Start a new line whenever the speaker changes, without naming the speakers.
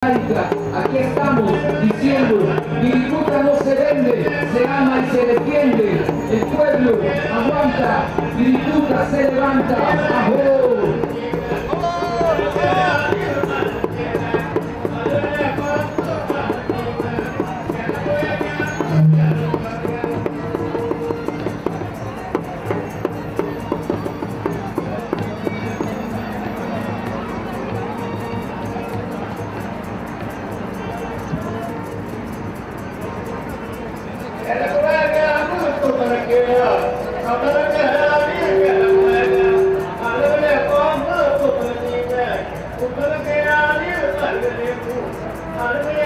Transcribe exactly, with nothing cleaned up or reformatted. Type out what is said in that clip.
laica, aquí estamos diciendo, Viricuta no se vende, se ama y se defiende. El pueblo aguanta, Viricuta se levanta. ¡Ajo!
Hallelujah.